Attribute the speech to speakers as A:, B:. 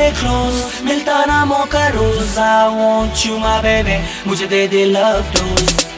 A: close, मिलता ना मौका रोज. I want you my baby, मुझे दे दे love dose.